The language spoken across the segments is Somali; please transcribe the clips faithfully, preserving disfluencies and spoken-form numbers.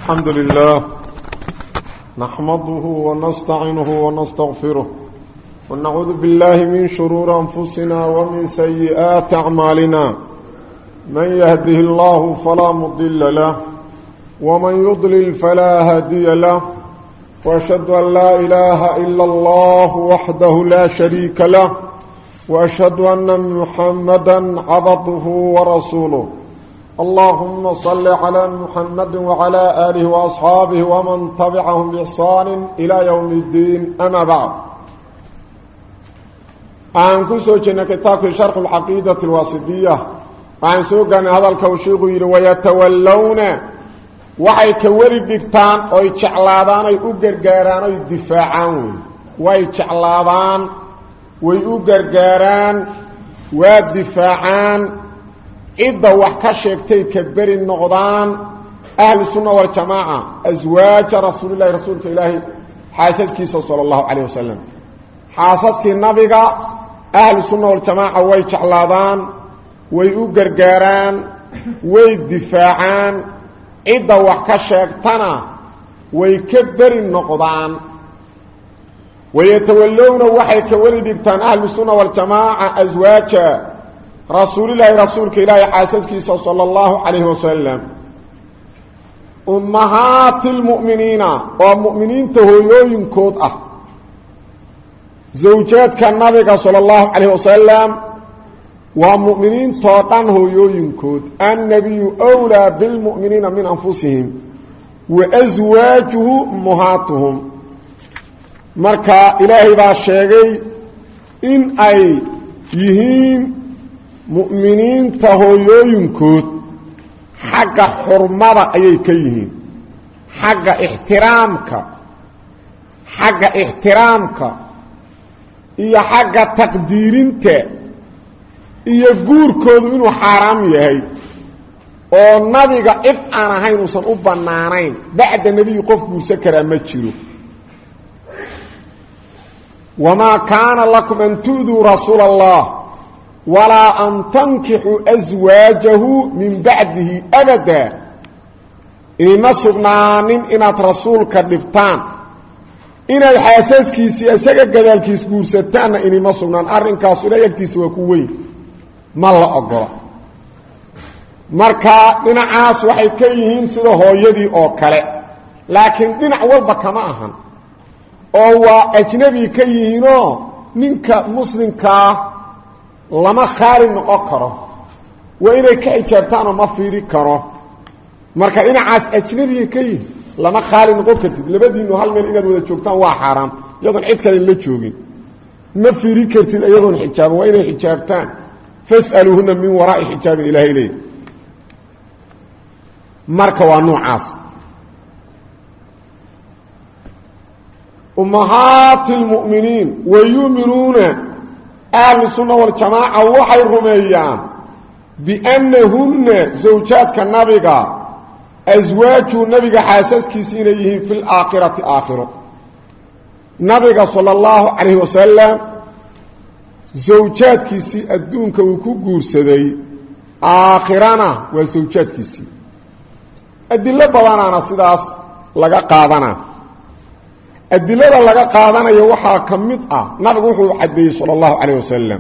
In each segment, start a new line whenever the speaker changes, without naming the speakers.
الحمد لله نحمده ونستعينه ونستغفره ونعوذ بالله من شرور أنفسنا ومن سيئات أعمالنا من يهده الله فلا مضل له ومن يضلل فلا هادي له وأشهد أن لا إله إلا الله وحده لا شريك له وأشهد أن محمدا عبده ورسوله اللهم صل على محمد وعلى آله وأصحابه ومن تبعهم بإحسان إلى يوم الدين أما بعد عن كسوجنا كتاب شرح العقيدة الواسطية عن سوقنا هذا الكوشيق ويتولون وحي كوري دكتان أي تشعلادان أي أقرقاران أي دفاعان وي تشعلادان وي أقرقاران ودفاعان إذا وحكا شيكتي كبير النقضان أهل السنة والجماعة أزواج رسول الله رسولك إلهي حاسسك صلى الله عليه وسلم حاسسك النبي أهل السنة والجماعة ويتعلادان ويقرقاران ويدفاعان إذا وحكا شيكتنا ويكبر النقضان ويتولون وحي كولدكتان أهل السنة والجماعة أزواج رسول الله رسولك إلهي حاسسك صلى الله عليه وسلم أمهات المؤمنين ومؤمنين تهيوين كود أه زوجات كالنبي صلى الله عليه وسلم ومؤمنين طوطان هيوين كود النبي أولى بالمؤمنين من أنفسهم وأزواجه أمهاتهم مركا إلهي باشيغي إن أي يهين مؤمنين تهويوينكود حق حرمة أي كيهين حق احترامك حق احترامك إيا حق تقديرينك إيا قوركود إنو حرام يهي oo nabiga ib aan ahayn usan u banaanayn bacda nabiga qofku sakara ma jiro wama kana lakum an tu'dhu rasulallah ولا أن تنكحوا أزواجه من بعده أبدا إما سبنانين إنا رسولك النبتان إنا الحاساس كيسي أساق قدال كيس قرستان إنما سبنان أرن كاسولا يكتس وكوين ما الله أقرأ مركا لنا عاس وحي كيهين سيده هو يدي أوكالي لكن لنا عوالبا كماهن أو أجنبي كيهينو ننك مسلم كا lama khaalin noqon karo waa inay ka xijaabtaan oo ma fiiri karo marka dhinacaas ajnabiga ka yihiin lama khaalin noqon kartid labadiinu hal meel inaad wada joogtaan waa xaraam iyadoon cid kale la joogin ma fiiri kartid iyadoon xijaab waa inay xijaabtaan fasaluhunna min waraa'i xijaab ilaahi ilay marka waa noocaas ummahatul mu'minin wa yu'minuna أهل السنة والجماعة وحي رميان بأنهن زوجات كالنبي أزواج النبي حاسس كيسينيهم في الآخرة آخرة نبي صلى الله عليه وسلم زوجات كيسي الدون كوكو سدي آخرنا وزوجات كيسي الدلة بلانا نصداس لغا قادنا الدلالة لغا قادنا يوحا كميطة نبغوحو حدي صلى الله عليه وسلم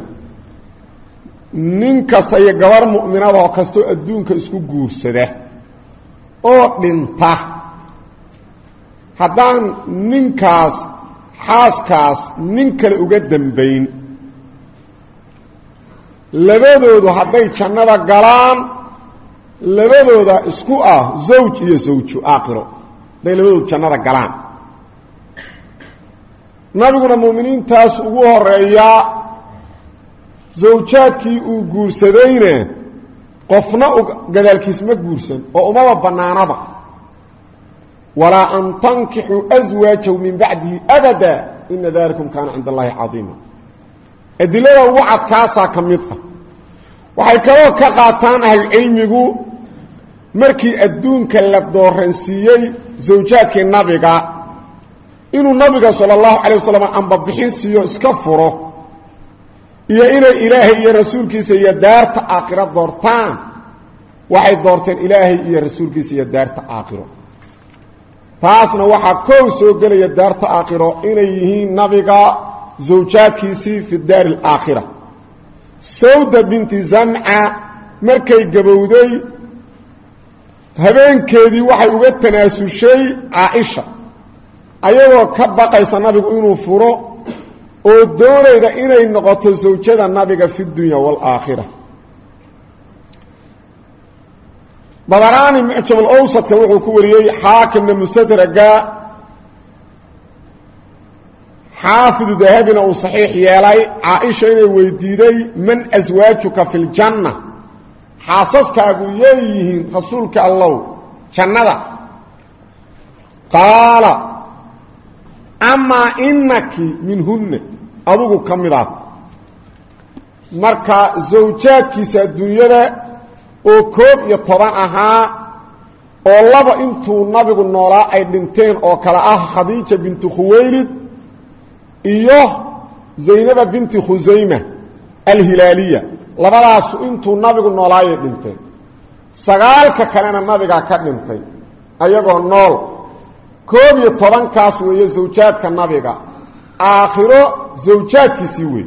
ننكستا يقوار مؤمنة وكستو الدونك اسكو قورسده او ننتا حدان ننكاس حاسكاس ننكال اقدم بين لبدودو حدي جنة قلان لبدودو اسكو اه زوج iyo زوجو آخرو دي لبدودو جنة قلان nabiguna muuminiintaas ugu horeeya zawjaadkii uu guursadayna qofna gadaalkiis ma guursan oo umaba banaanaba wala an tankihu azwaajahu min ba'dihi abada in dhalikum kana 'inda Allahi 'azima adilada wacad kaasa kamid ah waxay kaloo ka qaataan ahl cilmigu markii adduunka la dooransiiyay zawjaadkii nabiga inuu nabiga sallallahu alayhi wasallam amba bixin siiyo iska furo iyo inay ilaahay iyo rasuulkiisa iyo daarta aakhirad doortaan waxay doorteen ilaahay iyo rasuulkiisa iyo daarta aakhiro taasna waxa koow soo galaya daarta aakhiro inay yihiin nabiga zawjaadkiisi fi daar al-aakhira sawda binti zam'a markay gabowday habeenkeedii waxay uga tanaasushay Aisha ayagoo ka baqaysa nabigu inuu furo oo doonayda inay noqoto zawjada nabiga fi dunya wal aakhira Babarani mu'jam al-awsat kan wuxuu ku wariyay haakimna mustadraga حافظ ذهبنا وصحيح يالي عائشة إنه ويديدي من أزواجك في الجنة حاسسك أقول يهين رسولك الله جنة قال أما إنك منهن أبوك كمدات مركا زوجاتك سالدنيا وكوب يطبعها والله إنتو نبي النوراء أي بنتين أو كلا خديجة بنت خويلد إيوه زينب بنت خزيمة الهلالية لبلاس انتو النبي النولاي دنتين سغالك كان النبي كا دنتين ايغو نول كوب يطبان كاس وهي زوجات النبي اخره زوجات كسيوي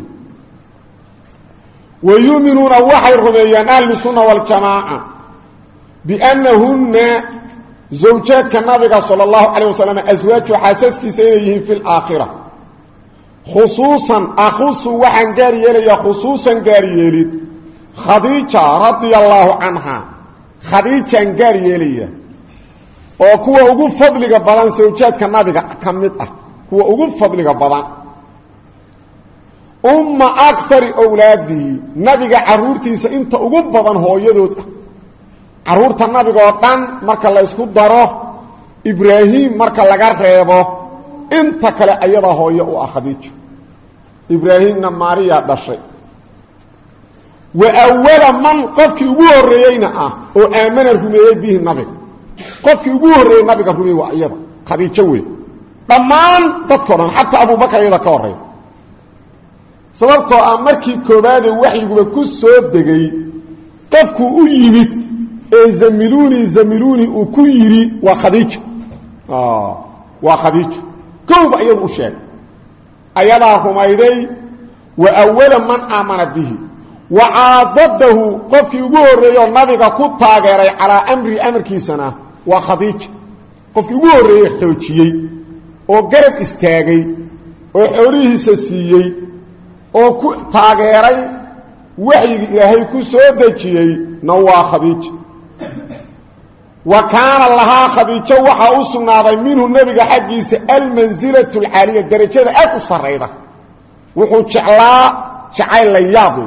ويؤمنون وحي الرميان اهل السنه والجماعه بانهن زوجات النبي صلى الله عليه وسلم ازواج حاسسكي سينيهم في الاخره خصوصا أخص وحن قاريالي خصوصا قاريالي خديجة رضي الله عنها خديجة قاريالي وكوا أقول فضلك بضان سوجات كالنبي كمتة كوا أقول فضلك بضان أم أكثر أولادي نبي عرورتي سإنت أقول بضان هو يدود عرورت النبي قطان مركا الله يسكد داره إبراهيم مركا لغار ريبه انت كلا ايضا هو يأو أخديج إبراهيم نماريا دشي وأول من قفك يبوه الرئينا وآمن الرميه به النبي قفك يبوه الرئي النبي الرميه وأيضا خديج شوي طمان تذكرا حتى أبو بكر أيضا كوري سببتو أمركي كوبادي وحي يقول كسو دقي قفك أيمت اي زملوني زملوني وكيري وخديج آه وخديج كوب أيضا أشياء أيضا هميدي وأول من آمن به وعاضده قفك يقول ريو النبي كنت تاغيري على أمر أمر كيسنا وخديج قفك يقول ريو حوتيي وقرب استاغي وحوريه سسيي وكنت تاغيري وحي إلهي كسودتي نوا خديج وكان لها خديجة وحا أصنع منه النبي حقيس المنزلة العالية الدرجة أكو صريضة وحو شعلاء شعال ليابو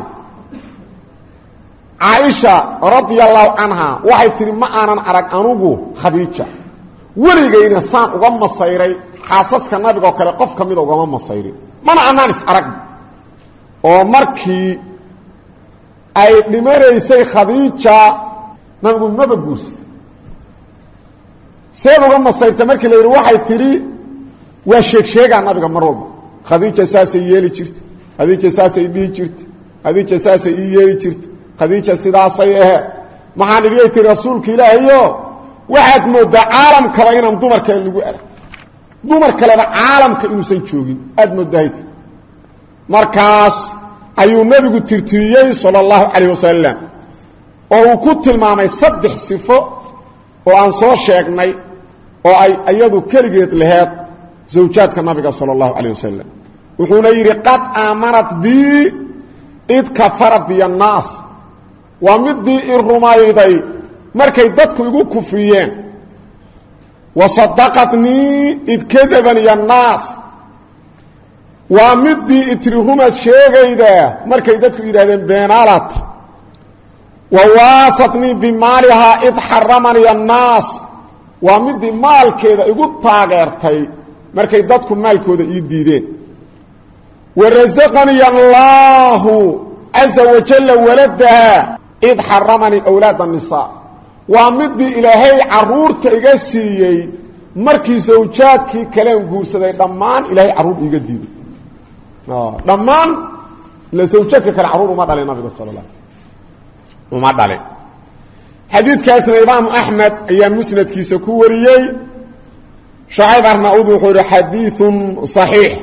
عائشة رضي الله عنها وحي تري ما أنا أرق أنوغو خديجة وليغينا سان وغم الصيري حاسسك النبي وكلا قف كميد وغم الصيري ما أنا أنانس أرق ومركي أي لمري سي خديجة نقول ما بقوسي سيد وغم الصيرت مركي ليري waxay tiri waa sheeg sheega nabiga marwalba khadiija saasay yeeli jirtay khadiija saasay dhii jirtay khadiija saasay yeeli jirtay khadiija sidaasay ah maxaan ilaahay tiri rasuulka ilaahayo waxaad moodaa caalam kale inaan dumar kale lagu arag dumar kale caalamka inuusan joogin aad moodahay markaas ayuu nabigu tirtiriyay sallallahu alayhi wasallam oo uu ku tilmaamay saddex sifo oo aan soo sheegnay oo ay ayadu kaligeed lahayd zawjaadka nabiga sallallahu alayhi wasallam wuxuuna yiri qad aamanat bi id kafara bi an-nas wa midii irrumayday markay dadku igu kufriyeen wa saddaqatni id kadabani an-nas wa midii itrihuma sheegayda markay dadku yiraahdeen beenalat وواسطني بمالها إذ حرمني الناس ومدي مال كذا يقول تاغيرتي مركي دادكم مال كذا يديدين ورزقني الله عز وجل ولدها إذ حرمني أولاد النساء ومدي إلهي عرور تيغسيي مركي زوجاتك كلام قوسدي ضمان إلهي عرور يقديد ضمان لزوجاتك كالعرور وما دالي النبي صلى الله عليه وسلم وما دالي حديث كاسنا إمام أحمد أيام مسند كيسا كوريي شعيب أرناؤوط وحور حديث صحيح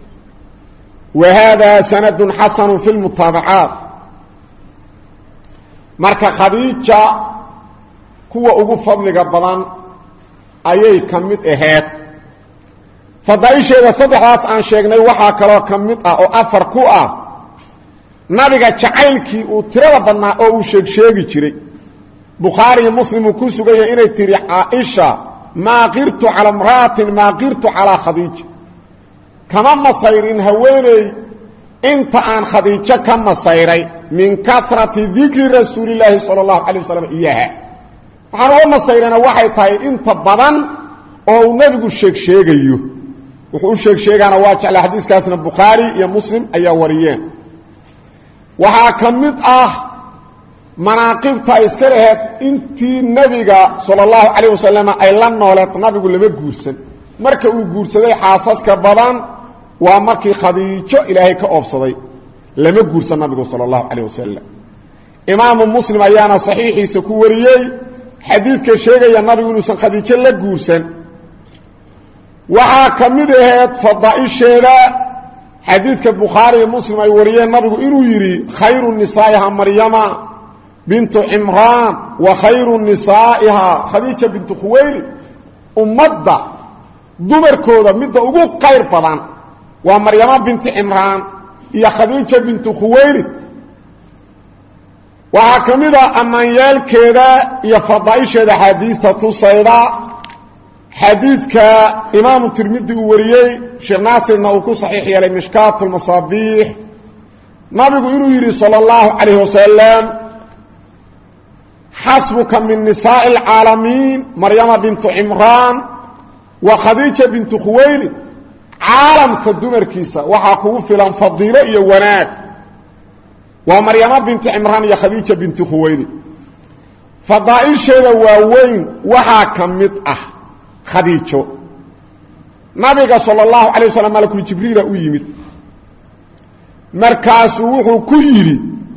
وهذا سند حسن في المتابعات marka khadiija kuwa ugu fadliga badan ayay kamid ahayd fadaisheeda saddexdaas aan sheegnay waxa kale oo kamid ah oo afar ku ah nabiga jacaylkii uu tirada badnaa oo uu sheeg sheegi jiray bukhari iyo muslim ku sugayay inay tiri aisha ma qirtu ala imraatin ma qirtu ala khadiija kama masayrin haweenay inta aan khadiija ka masayray min kathrati dhikri rasuulillahi sallallahu alayhi wasallam iyaha waxaan oo masayrana waxay tahay inta badan oo nabigu sheeg sheegayo wuxuu sheeg sheegana waa jecel xadiiskaasna bukhari iyo muslim ayaa wariyeen waxa kamid ah manaaqibta iska lahayd intii nabiga sallallahu alayhi wasallam ay la nooleed nabigu lama guursan marka uu guursaday xaasaska badan waa markii khadiijo ilaahay ka oobsaday lama guursan nabigu sallallahu alayhi wasallam imaam muslim ayaana saxiixiisa ku wariyay xadiidka sheegaya nabigu inuu khadiijo la guursan waxa kamid ahayd fadaa'isheeda xadiidka bukhari iyo muslim ay wariyeen nabigu inuu yiri khayru nisaa'iha maryama bint imran wa khayru nisaa'iha khadiija bint khuwaylid ummadda dumarkooda midda ugu qayr badan waa maryama bint imran iyo khadiija bint khuwaylid waxa kamida amaanyaalkeeda iyo fadaa'isheeda xadiista tusayda xadiidka imaam tirmidhi uu wariyay sheekh naasirna uu ku saxiix yeelay mishkaatul masaabih nabigu inuu yiri sallallahu alayhi wasallam hasbuka min nisaa'il alamin maryama bint imran wa khadiija bint khuwaylid caalamka dumarkiisa waxa kugu filan fadiilo iyo wanaag waa maryama bint imran iyo khadiija bint khuwaylid fadaa'isheeda waa weyn waxa kamid ah khadiijo nabiga sallallahu alayhi wasallam malakul jibriil u yimid markaas wuxuu ku yiri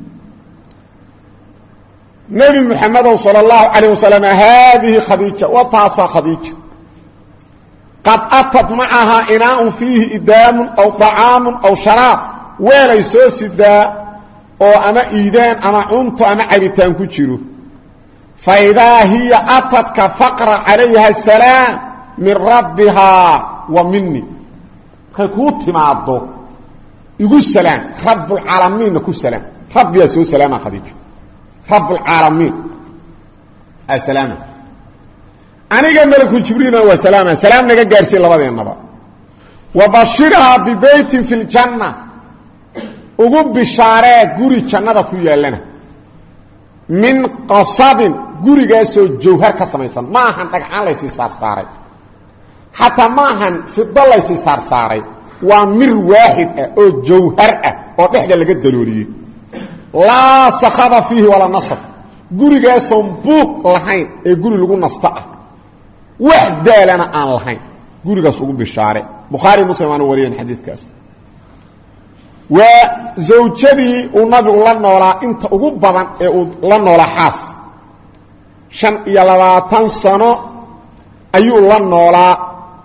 nabi muhammad sallallahu alayhi wasallam hadhihi khadiija wa taasa khadiija قد أتت معها إناء فيه إدام أو طعام أو شراب ولا يسوسدا أو أما إيدان أما عنط أما عبتان كتشرو فإذا هي أتت كفقر عليها السلام من ربها ومني كيكوت مع الضوء يقول السلام رب العالمين نقول السلام رب يسوع السلام خديجة رب العالمين السلام aniga malakul jibriil wa salaama salaam naga gaarsiin labadeenaba wa bashiraha bi baytin fil janna ugu bishaare guri jannada ku yeelana min qasabin gurigaas oo jawhar ka samaysan ma ahan dhagxaan la isii saar saaray hatta ma ahan fidda la isii saar saaray waa mir waahid ah oo jawhar ah oo dhexda laga dalooliyay la sakhaba fihi wala nasab gurigaas oo buuq lahayn ee guri lagu nasta ah وحدالنا aan lahayn gurigaas ugu bishaare bukhari muslim aan wariyeen xadiidkaas wa zawjadii uu nabigu la noolaa inta ugu badan ee uu la noolaa xaas shan iyo labaatan sano ayuu la noolaa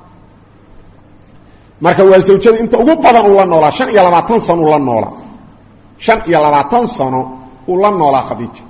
marka waa zawjadii inta ugu badan uu la noolaa shan iyo labaatan sano uu la noolaa shan iyo labaatan sano uu la noolaa khadiija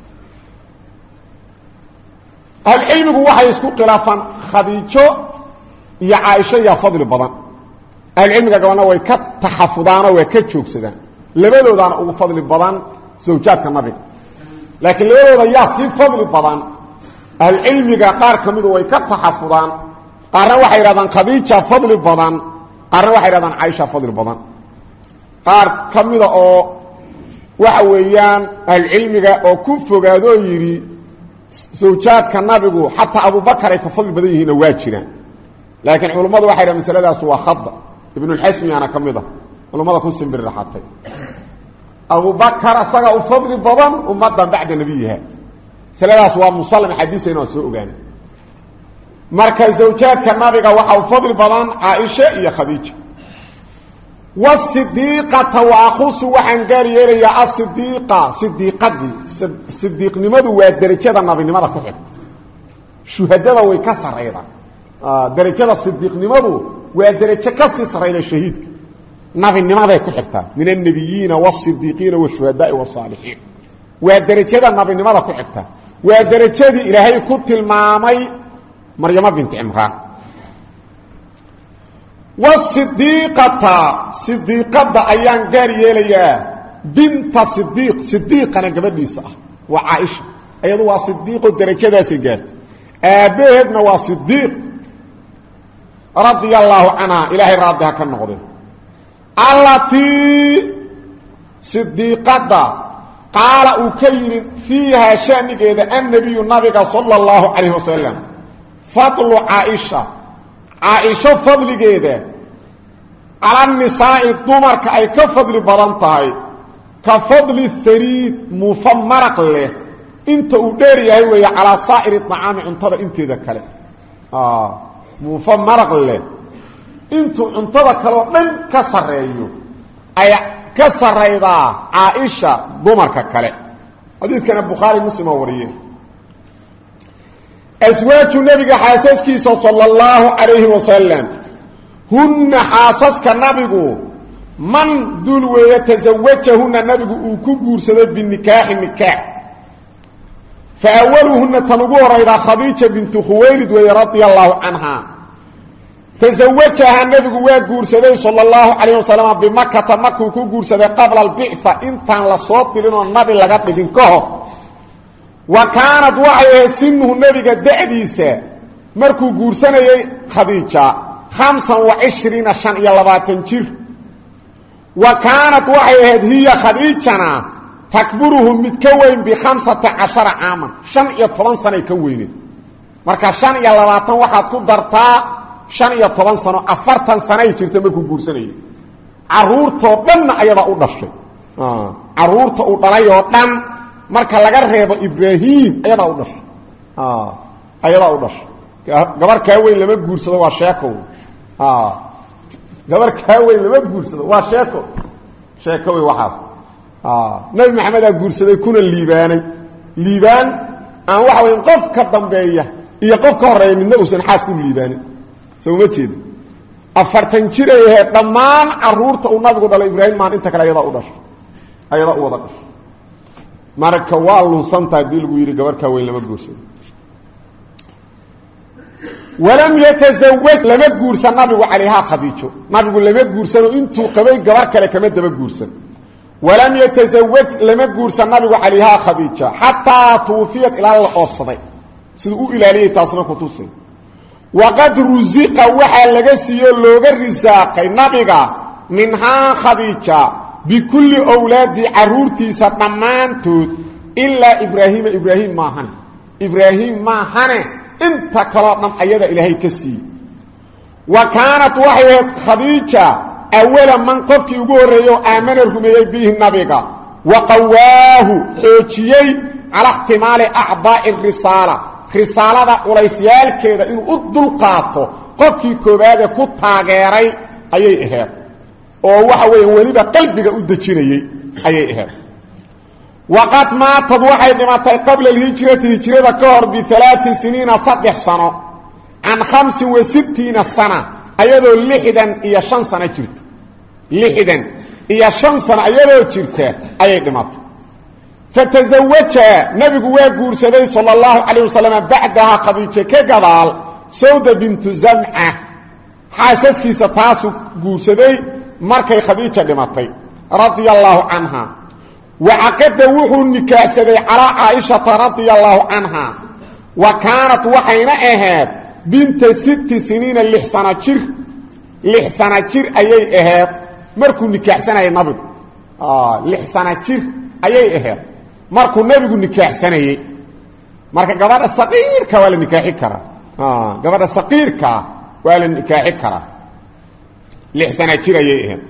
العلم waxay isku khilaafan khadiijo iyo aisha ya fadli badan العلمga gabana way ka taxafudaan oo way ka joogsadaan labadoodana ugu fadli badan zawjaadka nabiga laakiin labadooda yaa si fadli badan العلمga qaar kamid way ka taxafudaan qaarna waxay yiraahdaan khadiija fadli badan qaarna waxay yiraahdaan aisha fadli badan qaar kamid oo waxa weeyaan العلمga oo ku fogaado yiri zawjaadka nabigu hatta Abu Bakar ay ka fadli badan yihiin waa jiraan laakiin culimadu waxay yiraahdaan masaladaas waa khada ibn al-Hasmi ana kamida culimada ku simbir raxatay Abu Bakar asaga u fadli badan ummadan bacda nabiyaha saladaas waa musallam xadiisayna soo ogaan marka zawjaadka nabiga waxa u fadli badan Aisha iyo Khadija والصديقة وأخص وحن قاري يا الصديقة صديقتي صديق نمدو ودرجة النبي نمدا كحكت شهداء ويكسر أيضا درجة الصديق نمضو ودرجة كسي سرين الشهيد نبي النماذج كحكتا من النبيين والصديقين والشهداء والصالحين ودرجة النبي النماذج كحكتا ودرجة إلهي كنت المامي مريم بنت عمران والصديقة صديقة أيان قارية ليا بنت صديق صديق أنا قبل نساء وعائشة أيضا صديق الدرجة ذا سيقات أبيهدنا وصديق رضي الله عنها إلهي رضيها كالنقضي التي صديقة قال أكير فيها شأنك إذا النبي النبي صلى الله عليه وسلم فضل عائشة عائشة فضل كده على النساء الضمر كأي كفضل بلانتهاي كفضل الثريد مفمرق له انت وديري هي على صائر الطعام انتظر انت ذكره اه مفمرق له انت انتظر كلو من كسريو اي كسريدا عائشة ضمر ككله حديث كان البخاري مسلم وريه أزواج النبي حاسسك صلى الله عليه وسلم هن حاسسك النبي من دول ويتزوجهن النبي وكبور سبب بالنكاح النكاح فأولهن تنبور إلى خديجة بنت خويلد رضي الله عنها تزوجها النبي وكبور سبب صلى الله عليه وسلم بمكة مكة وكبور سبب قبل البعثة انتان لصوت لنا النبي لقد لدنكه وكانت وحيه سنه النبي دعديسه مركو غورسناي خديجه خمسة وعشرين شن يا لباتن جير وكانت وحيه هي خديجه تكبره متكوين ب خمسة عشر عاما شن يا طبعا سنه كوينه marka شن يا لباتن waxaad ku dartaa شن يا طبعا سنه أفرتن سنه jirta markuu guursanay caruurto dhan ayada u dhashay ah caruurto u dhalay oo dhan marka laga reebo Ibrahim ayada u dhashay ah ayada u dhashay gabar ka weyn lama guursado waa sheeko ah gabar ka weyn lama guursado waa sheeko sheeko way waxaas ah nabi maxamed aa guursaday kuna liibaanay liibaan aan waxa weyn qof ka dambeeya iyo qof ka horeeya midna uusan xaas ku liibaanin soo ma jeed afartan jir ay dhamaan caruurta uu nabigu dhalay Ibrahim maan inta kale ayada u dhashay ayada u wada dhashay marka waa luusanta dil gu yiri gabar ka weyn lama guursan walam yatazawwaj lama guursan nabigu calayha khadiijo nabigu lama guursan intuu qabay gabar kale kama daba guursan walam yatazawwaj lama guursan nabigu calayha khadiijo hatta tuufiyat ila al-afsaday sidoo uu ilaaliyay taasna ku tusay waqad ruziqa waxa laga siiyo looga risaaqay nabiga minha khadiija بكل أولاد عرورتي سدمانتود إلا إبراهيم إبراهيم ما هن إبراهيم ما هن انت كلام أيضا إلهي كسي وكانت وحية خديجة أولا من قفك يقول ريو آمن الرمي به النبي وقواه حوشيي على احتمال أعباء الرسالة رسالة وليسيال كذا إنه أدل قاطو قفك كبادة كتاغيري أي إهاب oo waxa weey waliba qalbiga u dajinayay ayay ahayd waqad ma tad waxay dhimatay qabla hijrati hijrada ka hor bi thalath sinin saddex sano an khamsa wa sittina sana ayadoo lixdan iyo shan sano jirta lixdan iyo shan sano ayadoo jirta ayay dhimatay fatazawaja nabigu waa guursaday sallallahu alayhi wasallam ba'daha khadija ka gadaal sawda bint zam'a xaasaskiisa taasu guursaday markay khadiija dhimatay radiyallahu anha wa aqada wuxuu nikaasaday ala aisha radiyallahu anha wa kaanat waxayna ahayd bint sitt siniin lix sana jir lix sana jir ayay ahayd markuu nikaahsanay nabigu ah lix sana jir ayay ahayd markuu nabigu nikaahsanay marka gabadha saqiirka wala nikaaxi kara ah gabadha saqiirka wala nikaaxi kara lix sana jir ayay ahayd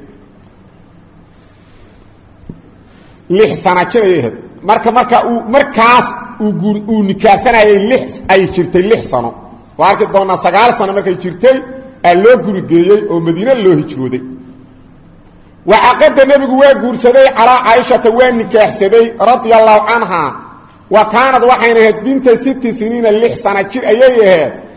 lix sana jir ayay ahayd marka marka uu markaas uu uu nikaasanayay lix ay jirtay lix sano waarka doona sagaal sano markay jirtay ee loo gurigeeyay oo Madiina loo hijrooday wa aqada nabigu waa guursaday ala Aisha waa nikaahsaday radiyallahu anha wa kaanad waxayna ahayd binta sitt siniin lix sana jir ayay ahayd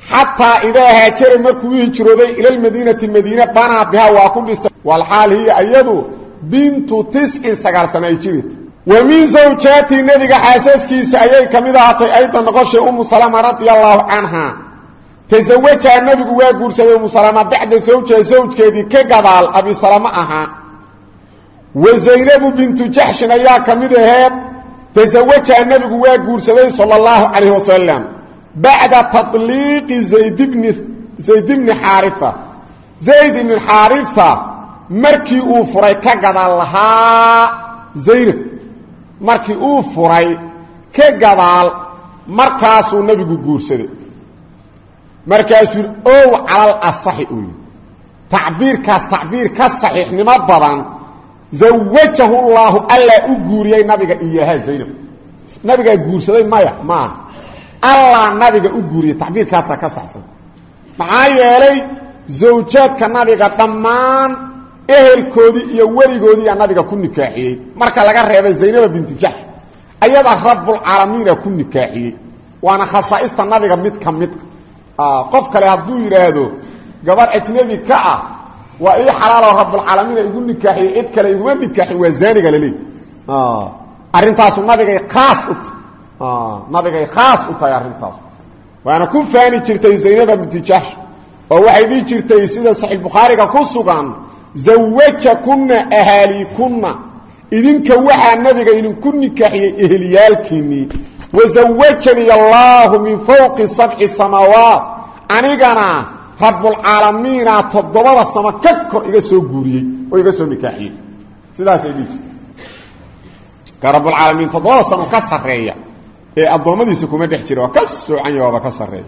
حتى إذا هاجر مركو يهجرودي إلى المدينة المدينة بنا بها وأكون است والحال هي أيضا بنت تسع سقال سنة يجريت ومن زوجات النبي حاسسكي سأيي كمدها أيضا نغش أم سلمة رضي الله عنها تزوجها النبي ويقول سيد أم سلمة بعد زوجها زوج كذي كقضال أبي سلمة أها وزينب بنت جحش أيها كمدها تزوجها النبي ويقول سيد صلى الله عليه وسلم بعد تطليق زيد بن زيد بن حارثة زيد بن حارثة مركي أوفري كقضال لها زينب markii uu furay ka gadaal markaasuu nabigu guursaday markaasuu oo calal asahi uu ta'biirkaas ta'biir ka saxiixnimo badan zawajahu allah alla u guuriyay nabiga iyaha zaynab nabiga guursaday maya ma alla nabiga u guuriyay ta'biirkaas ka saxsan maxaa yeelay zawjaadka nabiga dhammaan ehelkoodii iyo warigoodii yaa nabiga ku nikaaxiyay marka laga reebay Zaynab bint Jahsh ayada rabbul alamin ku nikaaxiyay waana khasaa'ista nabiga mid ka mid ah qof kale haduu yiraahdo gabar ajnabi ka ah waa ii xalaal rabbul alamin igu nikaaxiyay cid kale igu nikaaxi waa zaaniga leey ah arintaas nabiga khaas u ah nabiga khaas u tahay arintaas waana ku faani jirtay Zaynab bint Jahsh oo waxay dhigi jirtay sida sahih bukhariga ku sugan زوجكن أهاليكن إذن كوحى النبي إذن كن كحي إهليالكني وزوجني الله من فوق سبع السماوات أنيقنا رب العالمين تضبط السماء ككر إيقاسو قوري وإيقاسو نكاحي سيدا سيديك كرب العالمين تضبط السماء كسر ريا الضوء دي سكومة تحتيروا كسو عن يوابا كسر ريا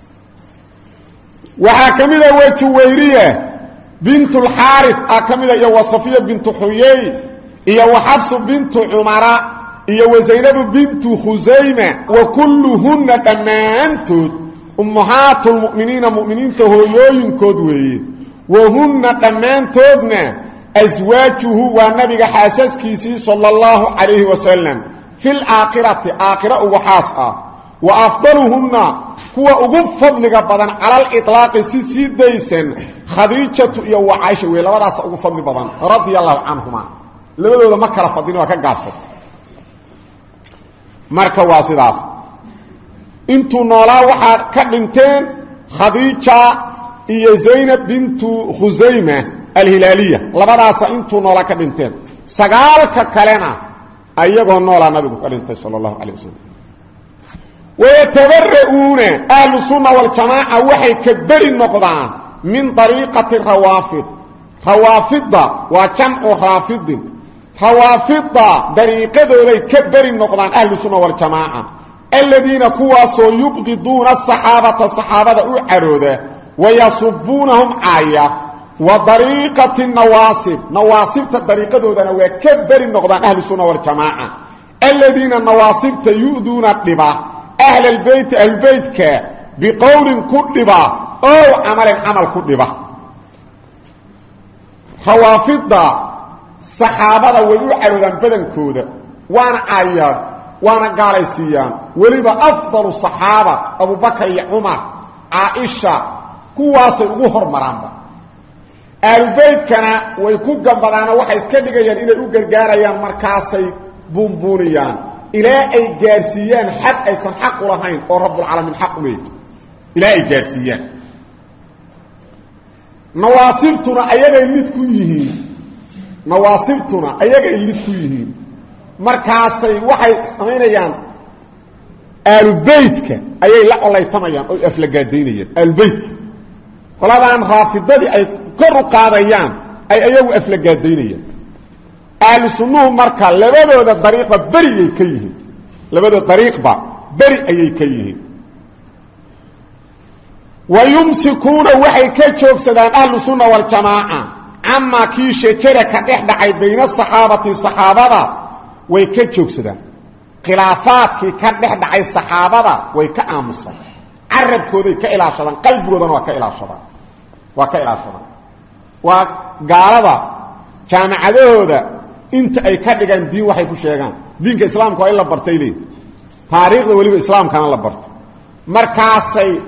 وحاكمي ذا ويتويريه بنت الحارث أكمل يا وصفية بنت حيي يا وحفص بنت عمراء يا وزينب بنت خزيمة وكلهن دمانت أمهات المؤمنين مؤمنين تهيوين كدوي وهن دمانتودنا أزواجه والنبي حاسس كيسي صلى الله عليه وسلم في الآخرة آخرة وحاسة وأفضلهن هو أقف فضل بدن على الإطلاق سيسي ديسن خديجة يا وعائشة ولا راس أقف فضل بدن رضي الله عنهما لولا ما كان فضلنا وكجابس مركا واسداس انتو نولا وحد كدنتين خديجة يا زينب بنت خزيمة الهلالية لبا راس انتو نولا كدنتين سغالك كلنا ايغو نولا نبي كدنتين صلى الله عليه وسلم ويتبرؤون أهل السنة والجماعة وحي كبر النقضان من طريقة الروافض روافض وجمع رافض روافض طريقة ذلك كبر النقضان أهل السنة والجماعة الذين كواسوا يبغضون الصحابة الصحابة أعروده ويصبونهم آية وطريقة النواصب نواصب الطريقة ذلك وكبر النقضان أهل السنة والجماعة الذين النواصب يؤذون الطباع أهل البيت البيت ك بقول كذبا أو عمل عمل كذبا خوافض صحابة ويعلوا بدن كودا وانا آيات وانا قاليسيان وليبا أفضل الصحابة أبو بكر عمر عائشة كواسي وغهر مرامبا البيت كان ويكون قبضانا وحي اسكدقيان إذا يقرقاريان مركاسي بومبونيان إلى أي جارسيان حد أي سنحق لهين ورب العالمين حق ليه إلى أي جارسيان نواصبتنا أيها اللي تكويهين نواصبتنا أيها اللي تكويهين مركاسي وحي سمينيان البيتك أيها لا الله يتميان أو أفلقادينيان البيت قلبان رافضة أي كروا قاضيان أي أيها أفلقادينيان أهل السنة مركا لبدو ذا الطريقة بري يكيه لبدو الطريقة بري يكيه ويمسكون وحي كيشوك سدان أهل السنة والجماعة عما كيشي ترك إحدى بين الصحابة الصحابة ويكيشوك سدان خلافات كي كان إحدى الصحابة ويكأمصا عرب كودي كإلا شدان قلب كودان وكإلا شدان وكإلا شدان وقالبا جامعة ذا انت اي كدغان دين waxay ku sheegan diinka islaamku ay la bartay leey taariikhda waliba islaamkana la barto markaasay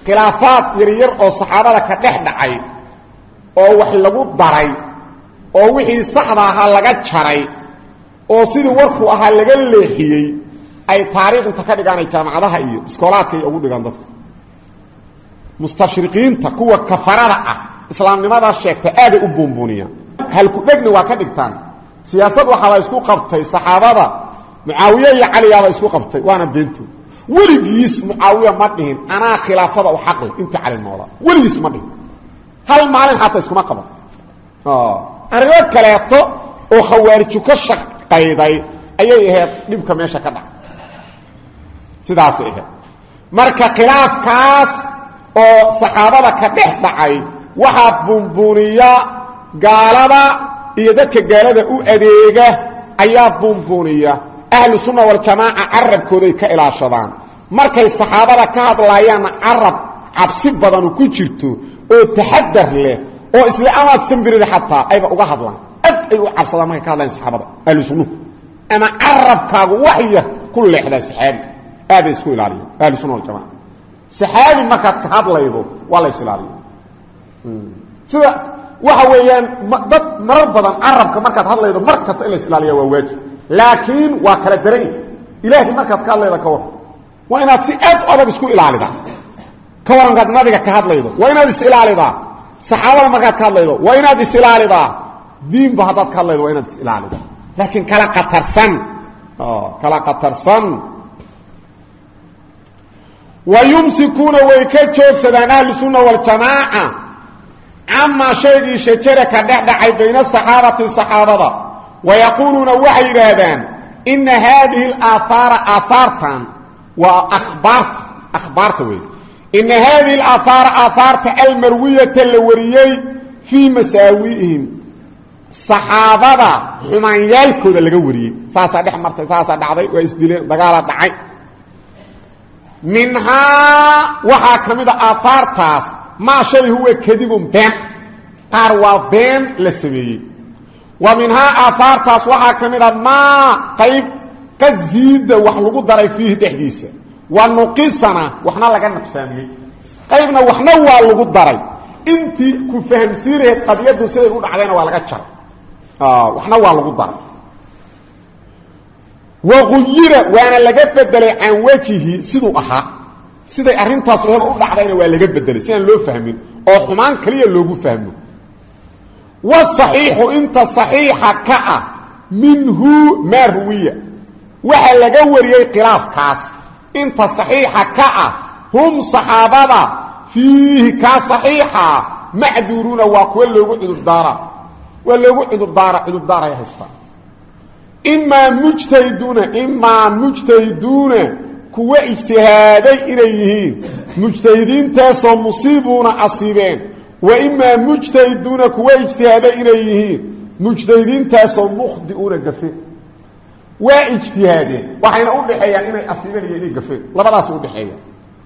khilaafaad yaryar oo saxaabada ka dhex dhacay oo wax lagu daray oo wixii saxda ahaa laga jaray oo sidii warku ahaa laga leexiyey ay taariikh inta ka dhigaan jaamacadaha iyo iskoolaadka ay ugu dhigaan dadka mustashriqiinta kuwa kafarada ah islaamnimada sheegta aad u buunbuuniya hal ku dhegni waa ka dhigtaan siyaasad waxa la isku qabtay saxaabada muawiya iyo cali yaa isku qabtay waana beentu weligiis muawiya ma dhihin ana khilaafada u xaqli inta cali noola weligiis ma dhihin hal maalin xataa iskuma qaban ah ariyo kaleeto oo khawaariju ka shaqayday ayay ahayd dhibka meesha ka dhac sidaas ah marka khilaafkaas oo saxaabada ka dhex dhacay waxa buunbuuniya gaalada iyo dadka gaalada u adeega ayaa buunbuuniya ahlu sunna wal jamaa arabkooday ka ilaashadaan markay saxaabada ka hadlayaan arab cabsi badan ku jirto oo taxaddar leh oo isla amaad sanbirida xataa ayba uga hadlaan ad ay u cabsadaan markay ka hadlayaan saxaabada ahlu sunna ama arabkaagu waxya kullu leexda saxaabi aad isku ilaaliyo ahlu sunna wal jamaa saxaabi marka ka hadlaydo wala islaaliyo sida waxa weeyaan dad marar badan arabka marka ka hadlaydo mar kasta in la islaaliyo waa waajib laakiin waa kala daray ilaahi marka ka hadlaydo ka war waa inaad si aad adag isku ilaalida ka waran qad nabiga ka hadlaydo waa inaad is ilaalida saxaabada marka ka hadlaydo waa inaad is ilaalida diin ba hadaad ka hadlaydo waa inaad is ilaalida laakiin kala qatarsan ah kala qatarsan ويمسكون ويكجوب سدان أهل السنة والجماعة عما شيء شجرة كدعدعي بين الصحابة الصحابة ويقولون وحي رادان إن هذه الآثار آثارتان وأخبارت أخبارت وين إن هذه الآثار آثارت المروية الوريي في مساوئهم صحابة حمان يالكو ذا لغوري ساسا دح مرت ساسا دعضي وإسدلين دقالة دعي منها وحا كميدا آثارتاس ما شيء هو كذب بين قاروا بين لسبيه ومنها آثارتاس وحا كميدا ما قيب قد زيد وحلقو داري فيه تحديثة ونقصنا وحنا لغا نقسامي قيبنا وحنا واللقو داري انتي كفهم سيري قد يدو سيري يقول علينا والغا تشر آه وحنا واللقو داري وغير وانا لغا بدلي عن وجهه سيدو اها سيده arrintaas oo u dhacdayna waa laga bedelay si aan loo fahmin oo xumaan kaliya loogu fahmo والصحيح انت صحيح كا منه مرويه waxa laga wariyay khilaaf kaas inta صحيح كا هم صحابه فيه كا صحيحه معذورون وكل لوgu cudur daara waa loogu cudur daara cudur daara ay haystaan إما مجتهدون إما مجتهدون كوا اجتهادي إليهين مجتهدين تاسو مصيبون أصيبين وإما مجتهدون كوا اجتهادي إليهين مجتهدين تاسو مخدئون قفين واجتهادين وحين أقول بحيان إني أصيبين إليه قفين لبدا أقول بحيان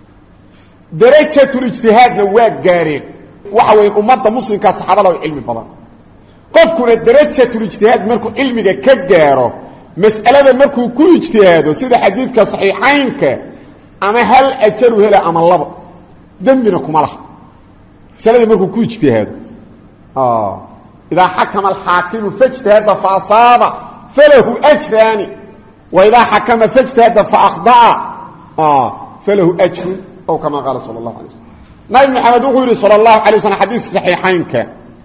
درجة الاجتهاد نواق قارين وحوين أمضى مسلم كالصحابة له علم بضان qofkuna darajatu ijtihaad markuu ilmiga ka gaaro mas'alada markuu ku ijtihaado sida xadiidka saxiixaynka ama hal ajaru hela ama laba dambina kuma laha mas'alada markuu ku ijtihaado ah ida hakama al-hakim fajtahada fa asaba falahu ajrani wa ida hakama fajtahada fa akhda'a ah falahu ajrun aw kama qala sallallahu alayhi wasallam nabi muhammad wuxuu sallallahu alayhi wasallam xadiis saxiixaynka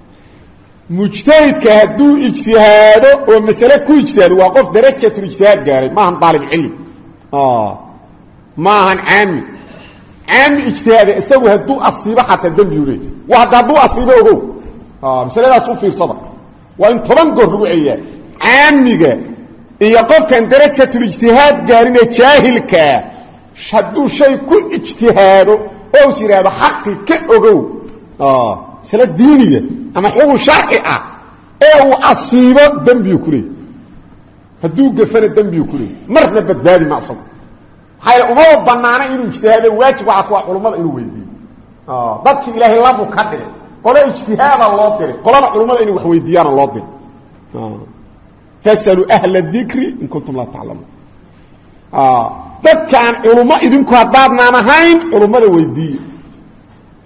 مجتهد كهدو اجتهاده ومسألة كو اجتهاده وقف درجة الاجتهاد قاري ما هن طالب علم آه ما هن عامي عامي اجتهاده اسوي هدو أصيبه حتى الدم يريد وحتى هدو أصيبه هو آه مسألة لا صوفي صدق وإن ترنقر رؤية عامي يقف كان درجة الاجتهاد قارين جاهلك شدو شيء كو اجتهاده او سير هذا حقي كأغو آه مسألة دينية أما حقوق شرعي أو أصيبه دنبي يكري هدوق قفل الدنبي يكري مرحنا بدبادي معصب حيث أمور بنانا إنه اجتهاد واجب وعقوى علماء إنه ويدي آه ضدك إلهي الله مكدر قال اجتهاد الله دير قال علماء إنه وحويديان الله دير آه فاسألوا أهل الذكر إن كنتم لا تعلمون آه ضدك عن علماء إذن كهدادنا نهين علماء ويدي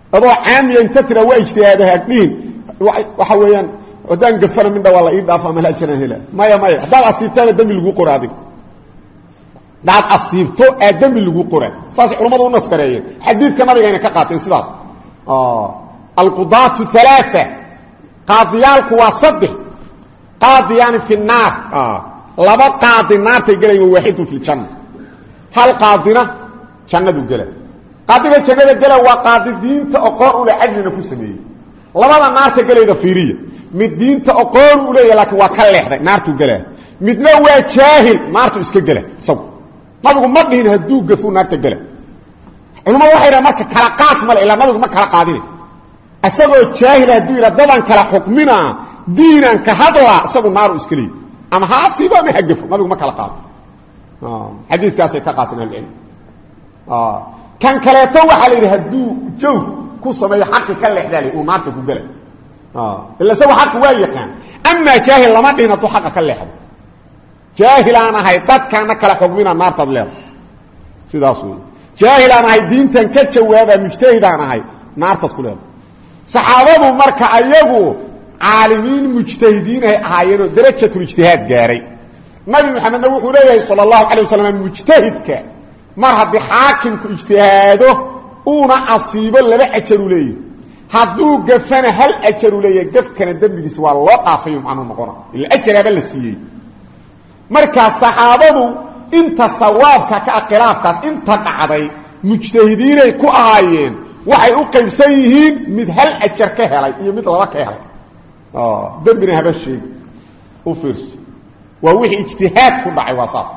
adoo caamiya inta tira waa ijtihaadaha diin waxa weeyaan wadaan gafara min dawala ii dhaaf ama la jiran hela maya maya hadaad asiibtana dambi lagu qoro adiga daad asiibto ee dambi lagu qoro faas culimadu u naskareeyeen xadiidka nabigeena ka qaateen sidaas ah alqudaatu thalatha qaadiyaalku waa saddex qaadiyaan fi naar ah laba qaadi naarta galay waaxid fi janna hal qaadina jannadu galay qaadiga jannada galay waa qaadi diinta aqoon u leeyahay ku sameeyay labada naarta galayda fiiriya mid diinta aqoon u leeyahay laakiin waa ka leexday naartu galay midna waa jaahil naartu iska galay sab nabigu ma dhihin haduu gafu naarta galay culimadu waxay raadaan marka kala qaad mal ilaa nabigu ma kala qaadin asagoo jaahil haduu ila dadan kala xukmina diinan ka hadla asagoo naaru iska leeyahay ama haasiba ma hagafo nabigu ma kala qaado ah xadiiskaas ay ka qaateen ilaa ah kan kaleeto waxa la yiraahdaa haduu joog ku sameeyo xaqi ka leexdalay oo naarta ku galay ah illa sawa xaq waa yaqaan amma jaahil lama dhina tu xaq ka leexdo jaahilana hay dadkana kala xukmina naarta leedo sidaas weey jaahilana hay diintan ka jawaaba mujtahidana hay naarta ku leedo saxaabadu marka ayagu عالمين مجتهدين هايين درجة الاجتهاد جاري نبي محمد نبي عليه صلى الله عليه وسلم مجتهدك مرحب بحاكم اجتهاده اونا أصيبا لما أجروا ليه هدو قفنا هل أجروا ليه قف كان الدم بسوى الله قافيهم عنه المقرى الأجر يبال السيئي مركز الصحابة انت صوابك كأقلافك انت قعدي مجتهدين كو هايين وحي اقيم سيهين مد هل أجر كهلي iyo mid laba كهلي اه دبنا هذا الشيء وفرس ووحي اجتهاد كل دعي وصاف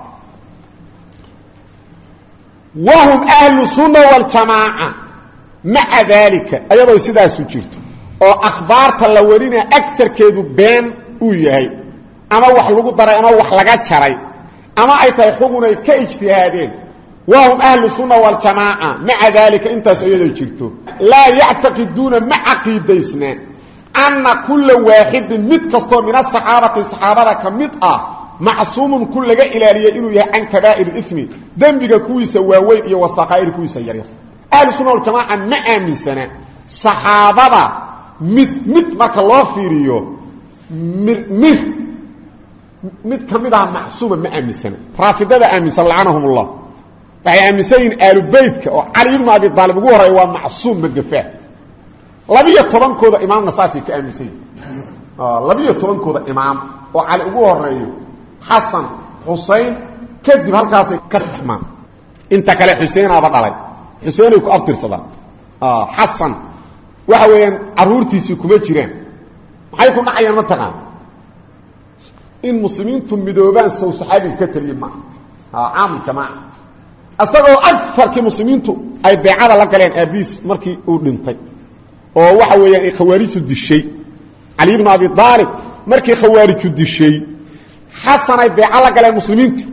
وهم اهل السنه والجماعه مع ذلك ايضا سدا سجرت او اخبار تلورين اكثر كيدو بين او يحيى اما wax lagu daray ama wax laga jaray ama ay tahay xugunay ka ijtihaadeen وهم اهل السنه والجماعه مع ذلك انت سيده jirto لا يعتقدون مع عقيدتنا أن كل واحد متكستو من الصحابة الصحابة كمتأ معصوم كل جاء إلى إنه عن كبائر الإثم دنبك كويس واوي والصقائر كويس يريح أهل السنة والجماعة مع من سنة صحابة مت مت مك الله في ريو مر مر مت كمتأ معصوم مع من سنة رافضة أمن صلعنهم الله فهي أمسين آل بيتك وعلي بن أبي طالب جوهر هو معصوم بالجفاء labiyo toban kooda imaam nasaasi ka aaminsan ah labiyo toban kooda imaam oo cali ugu horeeyo xasan xuseyn kadib halkaas ka raxmaan inta kale xuseyn aba dhalay xuseyn ku abtirsada ah xasan waxa weeyaan aruurtiisi kuma jireen maxay ku dhacayaan ma taqaan in muslimiintu midoobaan soo saxaabi ka taliyma ah aam jamaa asagoo akfarkii muslimiintu ay beecada la galeen aabis markii uu dhintay oo waxa weeyaan ay khawaarij dishay ali ibn abi talib markii khawaarij dishay xasan ay beeca la galeen muslimiinta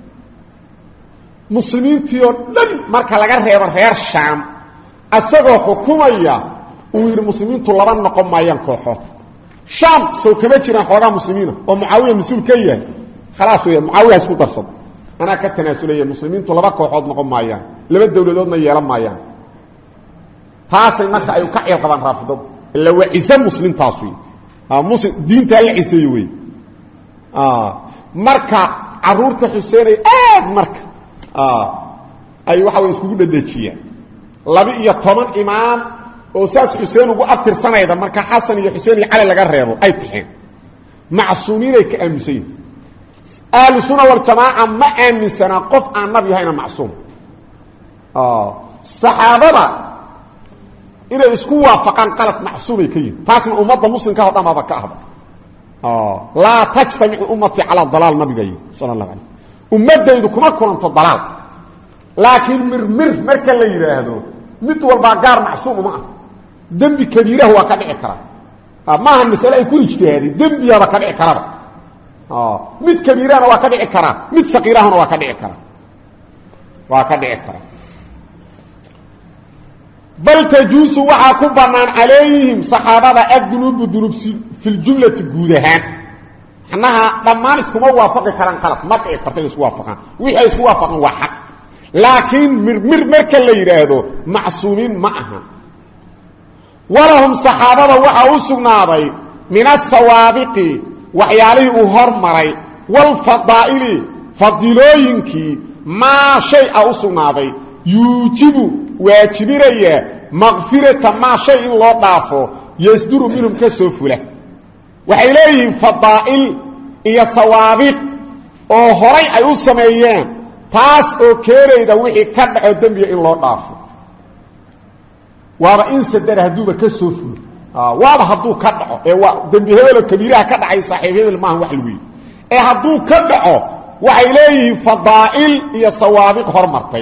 muslimiintii oo dhan marka laga reebo reer shaam asagoo xukumaya uu yiri muslimiintu laba noqon maayaan kooxood shaam soo kama jiraan xoogaa muslimiina oo muawiya masuul ka yahay khalaas weey muawiya isku darsad ana ka tanaasulay muslimiintu laba kooxood noqon maayaan laba dawladoodna yeelan maayaan taasay marka ay ka ciil qabaan raafidad illa waa isa muslim taaswi ah muslim diinta la ciisay way ah marka aruurta xuseenay aad marka ah ay waxa way isku dhadajiyeen laba iyo toban imaam oo saas xuseen ugu aftirsanayda marka xasan iyo xuseen iyo cali laga reebo ay taxeen macsuumiin ay ka aaminsan ahlu sunna wal jamaa ma aaminsana qof aan nabi hayna macsuum ah saxaabada إذا اسكوا وافقان قالت معصومة كي تاسم أمة مسلم كهو دام هذا كهو آه لا تجتمع أمتي على الضلال نبي صلى الله عليه أمة إذا كما كنت الضلال لكن مر مر مر كلا يراهدو مت والباقار معصوم معه دنبي كبيره هو كان إكرا آه ما هم مسألة يكون اجتهادي دنبي هذا كان إكرا آه مت كبيره هو كان إكرا مت صغيره هو كان إكرا وكان إكرا بل تجوز وحاكم بنان عليهم صحابة الذنوب والذنوب في الجملة جودهان حناها لما نسكم وافق كران خلق ما بقى كرتين سوافقان وحي سوافقان وحق لكن مر مر مر كلا يراهدو معصومين معها walahum saxaabada waxa u sugnaaday min as-sawaabiqi waxyaalihi uu hormaray wal fadaa'ili fadilooyinkii ma shay u sugnaaday yuujibu waajibiraya maghfirata ma shay in loo dhaafo yasduru minhum kasoo fula waxay leeyihiin fadaa'il iyo sawaabiq oo horay ay u sameeyeen taas oo keenayda wixii ka dhaco dambiga in loo dhaafo waaba in sadar haduuba ka soo fulo ah waaba haduu ka dhaco ee waa dambi hebel kabiiraha ka dhacay saaxiib hebel ma wax lagu yiri ee haduu ka dhaco waxay leeyihiin fadaa'il iyo sawaabiq hormartay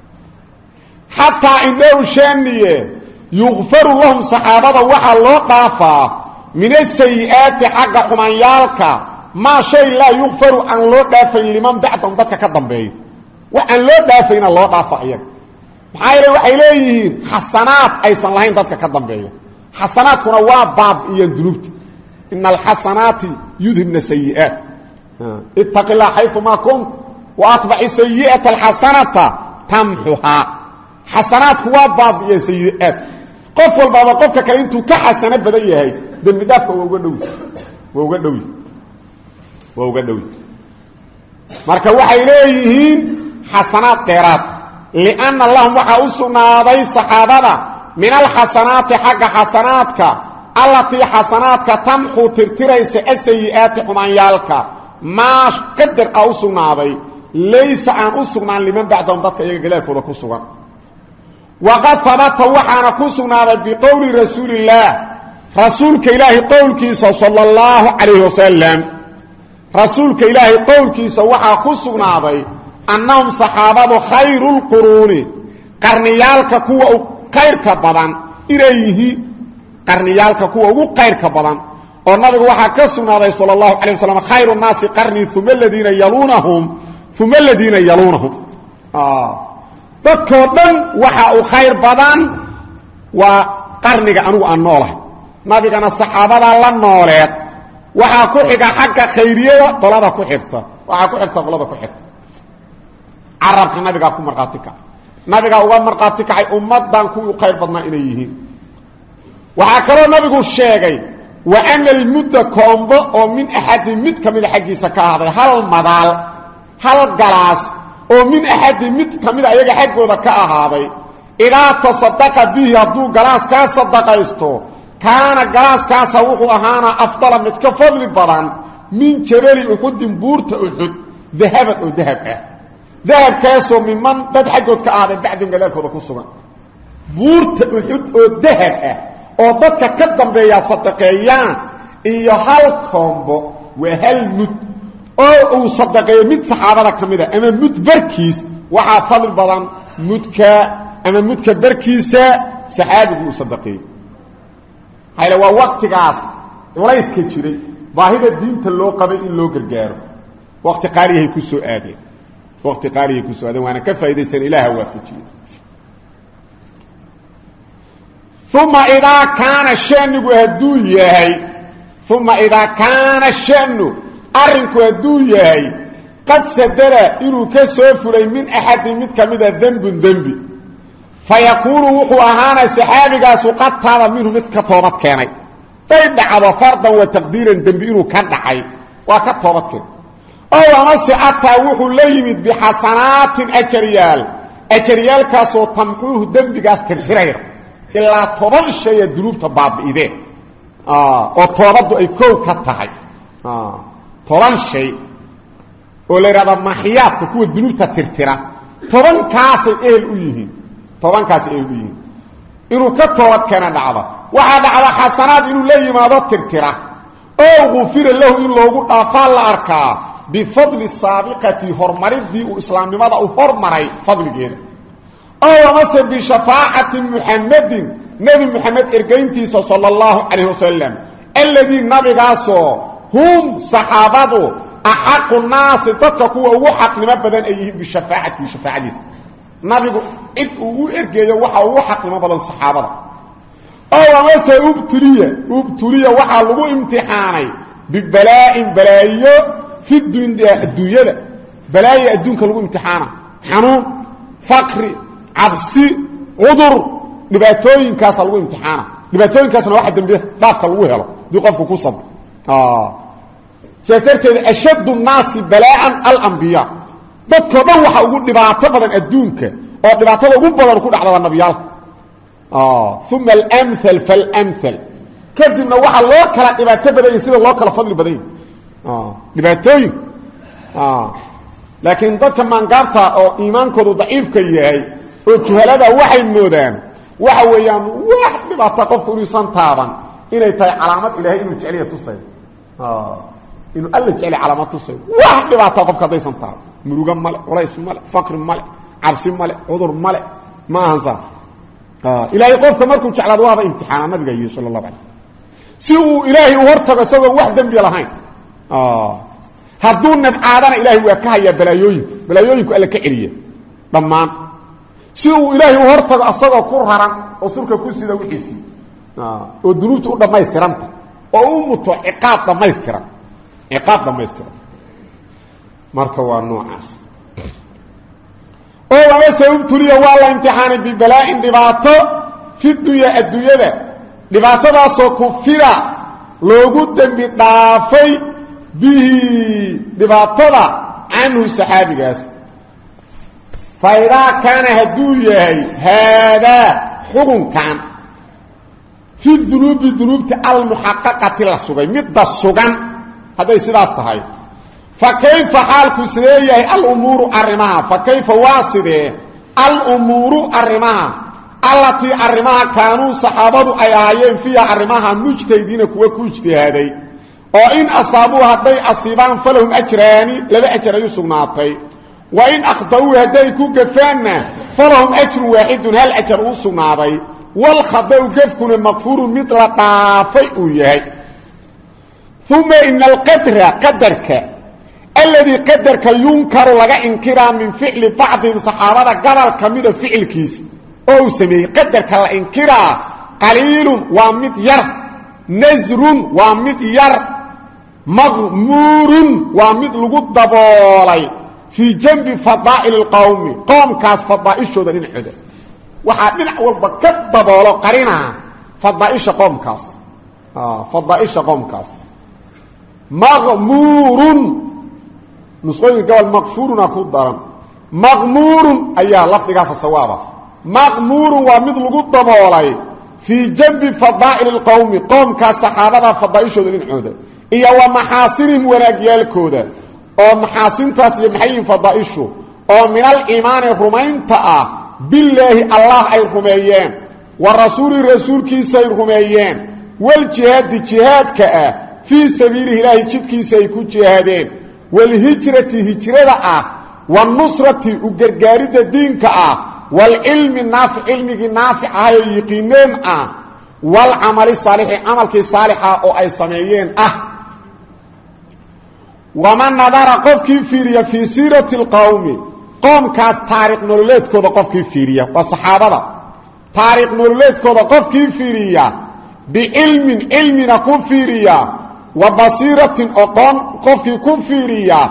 hatta inuu shaaniye yughfaru lahum saxaabada waxa loo dhaafaa min as-sayi'ati xaqa xumayaalka ma shay la yughfaru an loo dhaafay liman ba'dhum dadka ka dambeeyo wa an loo dhaafayna loo dhaafa iyaga maxay waxay leeyihiin xasanaat aysan lahayn dadka ka dambeeyo xasanaadkuna waa baab iyo dunuubta innal hasanati yudhibna sayi'at ittaqillaha haythu ma kunt wa atba'i sayi'ata alhasanata tamhuha xasanaadku waa baab iyo sayi'at qof walba qofka kale intuu ka xasana badan yahay dambi dhaafka waa uga dhow waa uga dhow waa uga dhow marka waxay leeyihiin xasanaad dheeraad li'anna allahum waxa u sugnaaday saxaabada min alxasanaati xagga xasanaadka allatii xasanaadka tamxu tirtiraysa asayi'aati xumaanyaalka maa qadar a u sugnaaday laysa aan u sugnaan liman bacdahum dadka iyaga gadaalkooda ku sugan waqad habata waxaana ku sugnaaday biqowli rasuulillaah rasuulka ilaahay qowlkiisa sala allahu calayhi wasalam rasuulka ilaahay qowlkiisa waxaa ku sugnaaday annahum saxaabadu khayrulquruuni qarniyaalka kuwa u khayrka badan inay yihiin qarniyaalka kuwa ugu khayrka badan oo nabigu waxaa ka sugnaaday sala allahu calayh wasalam khayru nnaasi qarnii uma aladiina yaluunahum uma aladiina yaluunahum dadkoo dhan waxa uu khayr badan waa qarniga anugu aan noolahay nabigana saxaabadaa la nooleed waxaa ku xiga xagga khayriyada qolada ku xigta waxaa ku xigta qolada ku xigta carabka nabigaa ku markhaati kacay nabigaa uga markhaati kacay ummadan kuwii u khayr badnaa inay yihiin waxaa kaloo nabigu sheegay wa ana almudda koombo oo min axadin mid ka mida xaggiisa ka ahaaday hal madaal hal galaas oo min axadin mid ka mida ayaga xaggooda ka ahaaday idaa tasadaqa bihi hadduu galaas kaa sadaqaysto kaana galaaskaasa wuxuu ahaana afdala mid ka fadli badan min jabali uxudin buurta uxud dahaban oo dahab ah dahabkaasoo miman dad xaggood ka ahaaday bacdin gadaalkooda ku sugan buurta uxud oo dahab ah oo dadka ka dambeeyaa sadaqeeyaan iyo hal koombo waa hal mud oo uu sadaqeeyo mid saxaabada ka mid a ama mud barkiis waxaa fadli badan mudka ama mudka barkiisa saxaabigu uu sadaqeeyey hayla waa waqtigaas culayska jiray baahida diinta loo qabay in loo gargaaro waqti qaaliyahay ku soo aadeen waqti qaaliyahay ku soo aadeen waana ka faa'iideysan ilaaha waafajiyo thumma idaa kaana shanigu hadduu yahay thumma idaa kaana shanu arrinku hadduu yahay qad sadara inuu ka soo fulay min axadin mid ka mida dembun dembi fayakuunu wuxuu ahaana saxaabigaasu qad taaba minhu mid ka toobad keenay day dhacdo fardan wa taqdiiran dembi inuu ka dhacay waa ka toobad keenay oo amase ataa wuxuu la yimid bixasanaatin ajaryaal ajaryaalkaasoo tamxuuhu dembigaas tirtiraya ilaa toban shaya dunuubta baabi'ideen oo toobaddu ay kow ka tahay toban shay oo la yidhahda maxiyaadka kuwa dunuubta tirtira tobankaasay ehel u yihiin tobankaasay ehel u yihiin inuu ka toobad keena dhacdo waxaa dhacda xasanaad inuu la yimaado tirtira oo gufira lahu in loogu dhaafaa la arkaa bifadli saabiqati hormaridii uu islaamnimada u hormaray fadligeeda oo amase bishafaacati muxamedin nebi muxamed ergayntiisa sala allahu calayh wasalam alladii nabigaasoo hum saxaabadu axaqu naasi dadka kuwa ugu xaqnimo badan ay yihiin bishafaacati shafaacadiisa nabigu cid uu u ergeeyo waxa ugu xaqnimo badan saxaabada oo amase ubtuliya ubtuliya waxaa lagu imtixaanay bibalaa'in balaayo fi dunya adduunyada balaayo adduunka lagu imtixaana xanuun faqri cabsi cudur dhibaatooyinkaasa lagu imtixaana dhibaatooyinkaasna waxa dambiye dhaafka lagu helo dii qofku ku sabr ah sheekirteeda ashaddu naasi bala'an al-anbiya dadka dhan waxa ugu dhibaato badan adduunka oo dhibaatada ugu badan ku dhacda nabiyaalka ah thumma al-amthal fal-amthal kadibna waxa loo kala dhibaato badan sida loo kala fadli badan ah dhibaatooyin ah laakiin dadka maangaarta oo iimaankoodu daciifka yahay oo juhalada waxay moodaan waxa weeyaan wax dhibaato qofku uu san taaban inay tahay calaamad ilaahay inuu jeceliyo tusay ah inuu alla jecel calaamad tusay wax dhibaato qofka daysan taaban muruga male walays male faqr male cabsi male cudur male ma ahansa ah ilaahay qofka markuu jeclaado waaba imtixaan nabiga sallallahu alayhi si uu ilaahay u hortago isagoo wax dambi lahayn ah hadduu nabcaadana ilaahay waa ka haya balaayooyin balaayooyinku alla ka celiya dhammaan si uu ilaahay u hortago asagoo ku raran oo surka ku sida wixiisi ah oo dunuubta u dhameystiranta oo uu muto ciqaab dhamaystiran ciqaab dhamaystiran marka waa noocaas oo wama sababtuliya waa la imtixaanay bi balaa'in dhibaato fi dunya addunyada dhibaatadaasoo ku fira loogu dambi dhaafay bihi dhibaatada canhu saxaabigaas faidaa kaana hadduu yahay haadaa xukunkan fi dunuubi dunuubti almuxaqaqati la sugay midda sugan hadday sidaas tahay fa kayfa xaalku sidee yahay alumuuru arrimaha fa kayfa waa sidee alumuuru arrimaha allatii arrimaha kaanuu saxaabadu ay ahaayeen fiiha arrimaha mujtahidiina kuwa ku ijtihaaday oo in asaabuu hadday asiibaan falahum ajraani laba ajar ayuu sugnaatay wa in akhda'uu hadday ku gafaanna falahum ajrun waaxidun hal ajar uu sugnaaday walkhada'u gafkuna maqfuurun mid la dhaafay uu yahay uma ina alqadra qadarka alladii qadarka yunkaru laga inkiraa min ficli bacdihim saxaabada gabal ka mida ficilkiisa oo uu sameeyey qadarka la inkiraa qaliilun waa mid yar nasrun waa mid yar مغمور ومد لغو دبولay في جنب فضائل القوم قوم كاس فضائشودا دين خده waxa dhinac walba ka daboolo qarina fadaisha qowm kaas ah fadaisha qowm kaas مغمور نسوي قال مغفورنا ku daran مغمور ayaa lafdiga fasawaaba مغمور ومد لغو دبولay في جنب فضائل القوم قوم كاس صحابه فضائشودا دين خده iyo wa maxaasinihim wanaagyaalkooda oo maxaasintaas iyo maxayin fadaaishu oo min al-iimaan rumaynta ah billaahi allah ay rumeeyeen wa rasuuli rasuulkiisa ay rumeeyeen wal jihaad jihaadka ah fi sabiilihi ilaahi jidkiisa ay ku jihaadeen wal hijrati hijrada ah wa nusrati u gargaarida diinka ah wal ilmi naafi ilmigi naafi ah yaqiineen ah wal amali saalih amalki saalixa oo ay sameeyeen ah ومن نظر قفكي فيريا في سيرة القوم قوم كاس تاريخ نوليت كودا قفكي فيريا وصحابة تاريخ نوليت كودا قفكي فيريا بعلم علمنا كفيريا وبصيرة أقوم قفكي كفيريا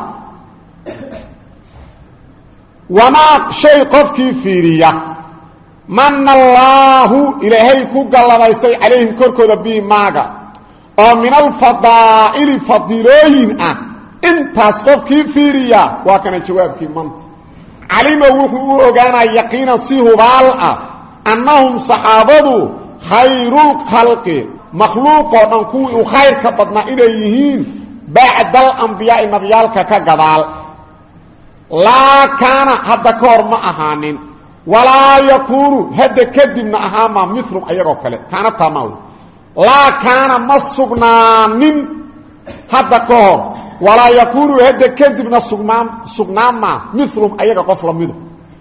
وما شيء قفكي فيريا من الله إلهي كوغا يستوي عليهم كوركودا بي ماغا ومن الفضائل فضيلين أه intaas qofkii fiiriya waa kana jawaabkii man calima wuxuu ogaanaa yaqiina si hubaal ah annahum saxaabadu khayrul khalqi makhluuqo dhan kuwii u khayr ka badnaa inay yihiin bacda al-anbiyaa nabiyaalka ka gadaal laa kaana hadda ka hor ma ahaanin walaa yakuunu hadda kadibna ahaama mithlum ayagoo kale kaana tamaw laa kaana ma sugnaanin hadda ka hor ولا يكون هذا كذبنا سغنام سغناما مثلهم ايغا قف لميده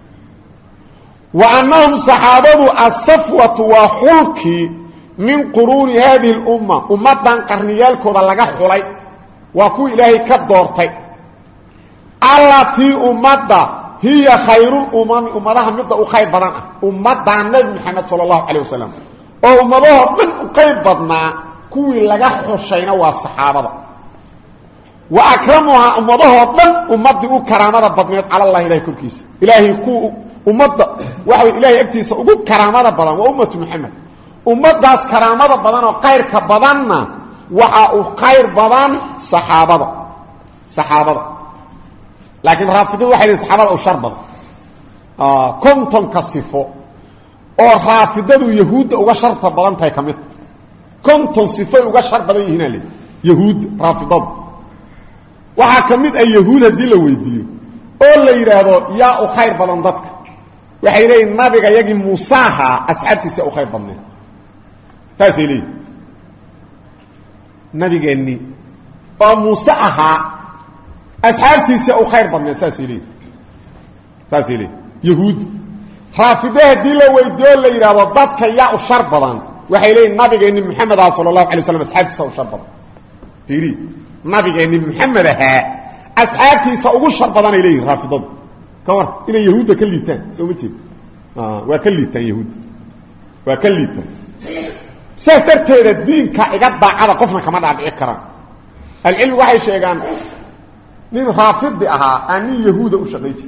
وانهم صحابه الصفوه وحلقي من قرون هذه الامه امتان قرنيالكودا لغا خلي وكو الهي كدورتي التي امه هي خير الامم امها مده خير بدن امتان النبي محمد صلى الله عليه وسلم او امه من خير بدنا كوي لغا خشينا وا صحابه واكرمها امته ضل امته كرامه بدنيت على الله الهي كركيس الهي كو امته وحو الهي اكتيس او كرامه بدن وامه محمد ummadaas karaamada badan oo qayrka badanna waxa uu qayr badan saxaabada saxaabada laakiin raafidadu waxay saxaabada u shar badan ah konton kasifo oo raafidadu yahuud uga sharta badan tahay kamid konton sifo uga shar badan yihiin ale yahuud raafidadu waxa kamid ay yahuud hadii la weydiiyo oo la yiraahdo yaa u khayr badan dadka waxay leeyihiin nabiga yagi muusaha asxaabtiisa u khayr badnaa taasili nabigeeni oo muusa aha asxaabtiisa u khayr badnaa taasili taasili yahuud raafidada hadii la weydiiyo la yiraahdo dadka yaa u shar badan waxay leeyihiin nabigeeni maxamed sallallahu alayhi wasallam asxaabtiisa u shar badan fiiri nabigeeni maxamed aha asxaabtiisa ugu shar badan ay leeyihiin raafidadu kawar inay yahuuda ka liitaan soo ma jeed ah waa ka liitaan yahuud waa ka liitaan saastarteeda diinka iga daacada qofna kama dhaadhici karaan alcilmi waxay sheegaan nin raafidi ahaa aan yahuuda u shaqeeyay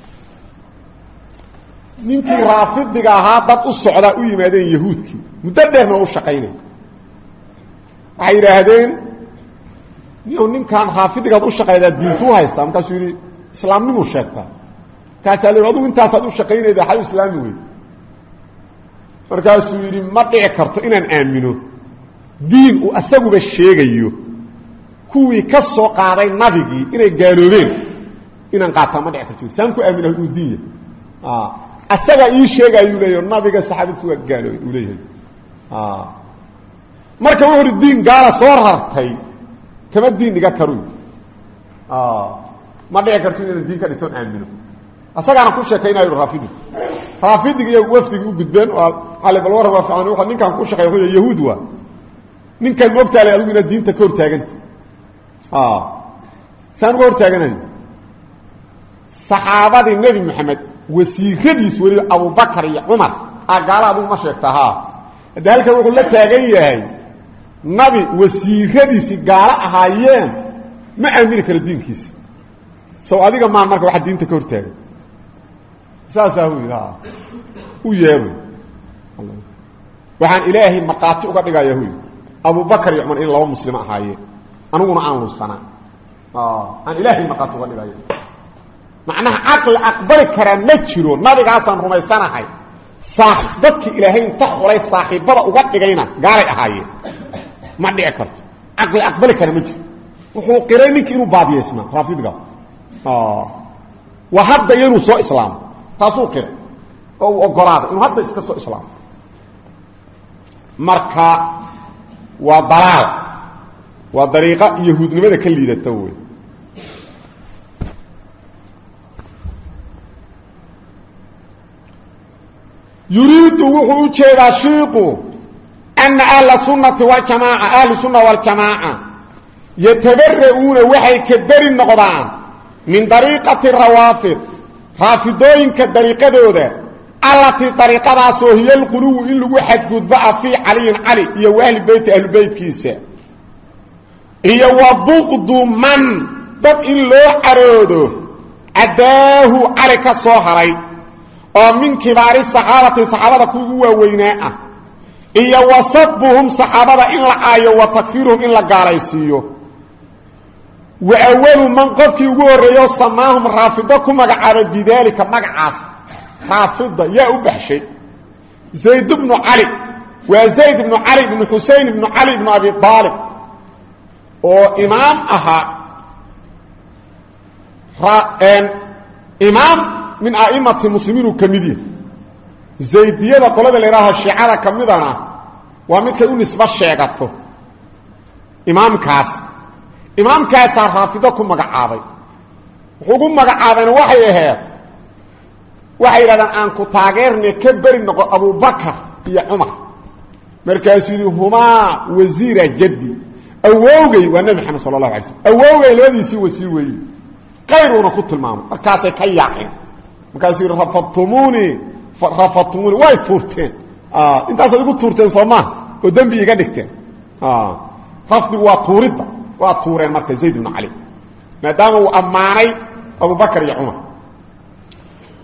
ninkii raafidiga ahaa dad u socda u yimaadeen yahuudkii muddo dheerna u shaqeynay waxay yiraahdeen niyo ninkan raafidiga u shaqeeyay diintu haysta markaasuu yiri islaamnimo sheegtaa kaas aad adigu intaas aad u shaqeynayda xal islaami weey markaasuu yiri ma dhici karto inaan aamino diin uu asaguba sheegayo kuwii ka soo qaaday nabigii inay gaaloobeen inaan qaataa ma dhici karto saan ku aamino uu diin ah asaga ii sheegayo leeyo nabiga saxaabadiisu waa gaaloobay uu leeyahay ah marka wuxuu diin gaala soo rartay kama diin diga karu ah ma dhici karto inaan diin ka dhigto aamino asagana ku sheekaynayo raafidi raafidi iyo wafdiga u gudbeen oo xalay bal war waa fiican waxa ninkan ku shaqeeyo yahuud waa ninkan moogtaale adigu ina diinta ka hortaaganta ah saan ka hortaaganayo saxaabadii nabi maxamed wasiiradiis wali Abu Bakar iyo Umar agaala adigu ma sheegtaa ha dalka wuxuu la taagan yahay nabi wasiiradiisi gaala ahaayeen ma aamini kara diinkiisa soo adiga ma marka waxa diinta ka hortaagan saasahu ilaa u yeero waxaan ilaahi maqaati uga dhigayaa hu Abu Bakar iyo Umar in laba muslima ahaayeen anuguna aan lusana ah aan ilaahi maqaati uga dhigayaa macnaha aqal aqbali kara ma jiro nabigaasan rumaysanahay saaxibadki ilaahay inta xulay saaxibada uga dhigayna gaalay ahaayeen ma dhici karto aqal aqbali kara ma jiro wuxuu qiray ninkii inuu baadiyeysma raafidga ah wa hadda inuu soo islaam taasuu qiray oo ogolaada inuu hadda iska soo islaam marka waa dalaal waa dariiqa yahuudnimada ka liidata way يريد وحو جيدا شيقو أن أهل السنة والجماعة أهل السنة والجماعة يتبرؤون وحي كبر النقضان من طريقة الروافض رافضين كالطريقة دودا التي طريقة راسو هي القلوب إلا واحد قد بقى في علي علي هي أهل بيت أهل بيت كيسا هي وبغض من بط إلا عروده أداه عليك الصهري ومن كبار الصحابة صحابة كوا ويناء إيا وصبهم صحابة إلا آية وتكفيرهم إلا قاريسيو وأول من قفك يقول ريو سماهم رافضكم مقعب بذلك مقعاف رافضة يا أبحشي زيد بن علي وزيد بن علي بن حسين بن علي بن أبي طالب وإمام أها رأين إمام من أئمة المسلمين كمدية زيدية قلت لراها الشيعة كمدنا ومن كيون نسبة الشيعة إمام كاس إمام كاس رافضكم مقعابي حكم مقعابين وحي هير وحي لدن أنكو تاغيرني كبر أبو بكر يا عمر مركزي هما وزير جدي أووغي والنبي محمد صلى الله عليه وسلم أووغي الذي سي وسيوي غيرنا كنت المام مركزي كياحين مركزي رفضتموني رفضتموني واي تورتين آه انت أصلا يقول تورتين صماه ودنبي يقدكتين آه رفضي وطورد وطورين مركز زيد بن علي ما داموا أماني أبو بكر يا عمر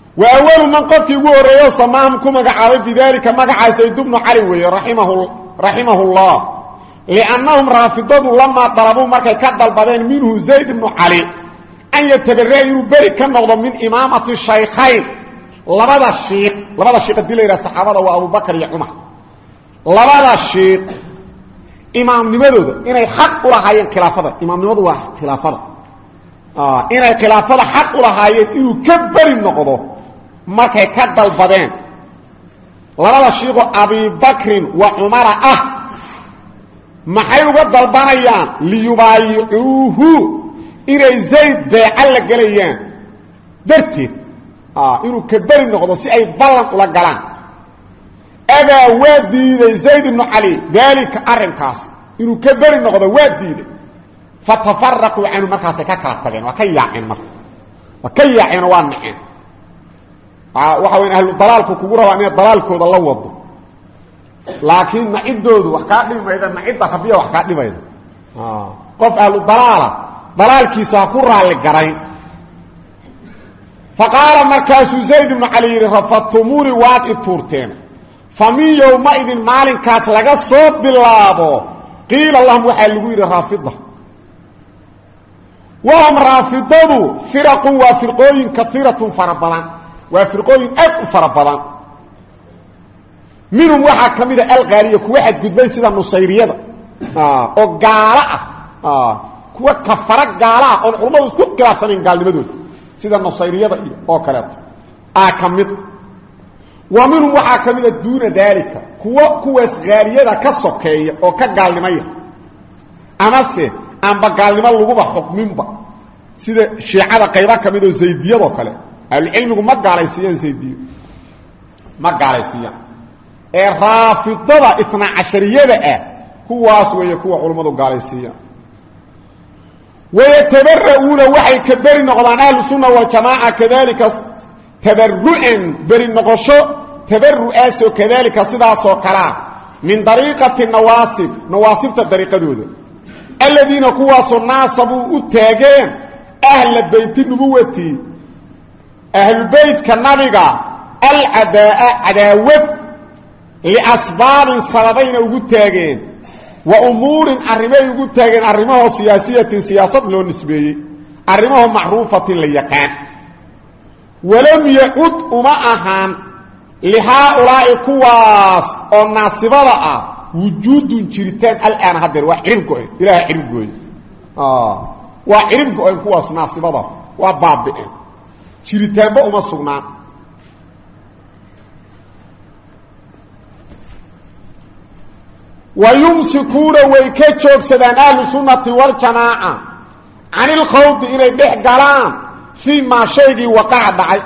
وأول من قفك يقول ريو سماهم كما قعب بذلك مقع سيد بن علي رحمه, رحمه الله لأنهم رافضوا لما طلبوا مركي كدل بدين منه زيد بن علي أن يتبرئوا بركا نغضا من إمامة الشيخين لبدا الشيخ لبدا الشيخ الدليل إلى الصحابة وأبو بكر يا عمر لبدا الشيخ إمام نمدود إنه حق لهايين خلافة إمام نمدود واحد خلافة آه إنه خلافة حق لهايين إنه كبر النقضه markay ka dalbadeen labada sheekho Abi Bakr wa Umar ah maxay uga dalbanayaan liyubaayuhu inay Zayd bay'al la galayaan darteed ah inuu ka bari noqdo si ay ballan ula galaan aba wadiiday Zayd ibn Ali dalika arrinkaas inuu ka bari noqdo wadiiday fatafarraqu anhu markaas ka kala tageen waa ka yaaceen mar waa ka yaaceen waa naceen waxa weyn ahlu dalaalku kugu rabaa inay dalaalkooda la wado laakiin nacidoodu wax ka dhimayda nacida rabiya wax ka dhimayda ah qof ahlu dalaala dalaalkiisa ku raali garay faqala markaas Zayd ibn Ali rafatumuri waaqi turteen famin yawma idin maalinkaas laga soo bilaabo qila allahum waxa lagu yiri rafida wa am rafidadu firaqun wa firqooyin kathiratun farabalan وفرقين أك فربضان منهم واحد كميدة الغالية كواحد قدبين سيدا النصيرية آه أو قالاء آه كوا كفرق قالاء أو علماء اسكت كلاسانين قال لمدود سيدا النصيرية أو كلات آه كميدة ومنهم واحد كميدة دون ذلك كوا كواس غالية كالسوكية أو كقال لمية أما سي أما قال لما اللغوبة حكمين با سيدا الشيعة قيبا كميدة زيدية أو كلات العلم ما قاليسيان سيدي ما قاليسيان الرافضه اثنا عشريه اه كواس ويكوا علماء قاليسيان ويتبرؤون وحي كبر نقضان اهل السنه والجماعه كذلك تبرؤا بر النقشو تبرؤ اسو كذلك سداسو كلام من طريقه النواصب نواصب الطريقه دود الذين كواس ناصبوا اتاجين اهل بيت النبوه أهل البيت كالنبغة العداء عداوة لأسباب صلبين وقود تاغين وأمور أرمي وقود تاغين أرميه سياسية سياسة له نسبية أرميه معروفة ليقان ولم يعد أماءها لهؤلاء كواس أو ناصبة وجود شريطان الآن هذا وحرمكوين إله حرمكوين آه وحرمكوين كواس ناصبة وبابئين شريطان با uma sugnaan ويمسكون ويكتشوك سدان أهل السنة والجماعة عن الخوض إلى بيح قلان فيما شيء وقع بعي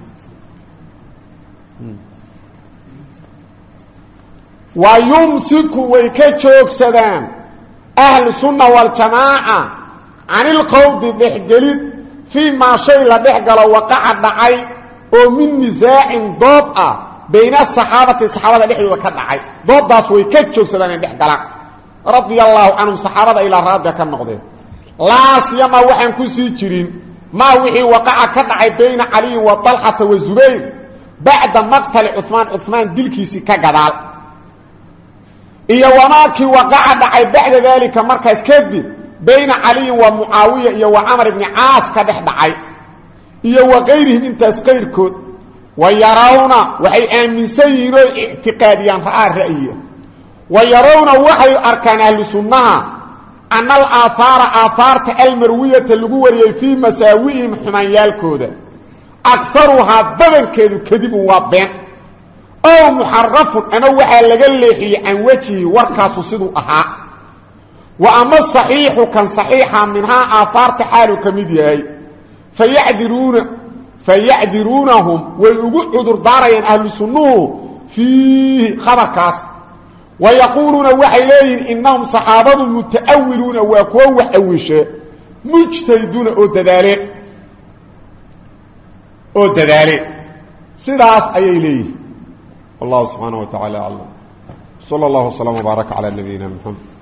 ويمسك ويكتشوك سدان أهل السنة والجماعة عن الخوض بيح قليل فيما شيء لدحقل وقع دعي ومن نزاع ضوء بين الصحابة الصحابة لحظة كدعي ضوء داس ويكتشوك سدان دحقل رضي الله عنهم صحابة إلى الرادة كان نقضي لا سيما وحن كسي جرين ما وحي وقع كدعي بين علي وطلحة والزبير بعد مقتل عثمان عثمان دلكيسي كقدال إيا وماكي وقع دعي بعد ذلك مركز كذب بين علي ومعاوية إيا وعمر بن عاص كدح دعي إيا وغيرهم انتاس غيركود ويرون وحي آمن سيرو اعتقاديان رأى الرأية ويرون وحي أركان أهل سنة أن الآثار آثار المروية اللقوة في مساوئهم حمايالكود أكثرها ضمن كذب كذب وابين أو محرف أنا وحي لقليحي عن وجهه وركاس صدو أها وأما الصحيح كان صحيحا منها آثار تحالو كميديهي فيعذرون فيعذرونهم ويقعدوا دارين أهل السنة فيه خبر كاس ويقولون وحيلين إنهم صحابة متأولون وكوا وحوشة مجتهدون أو دذالي أو دذالي سيداس أيليه الله سبحانه وتعالى علم صلى الله وسلم وبارك على نبينا محمد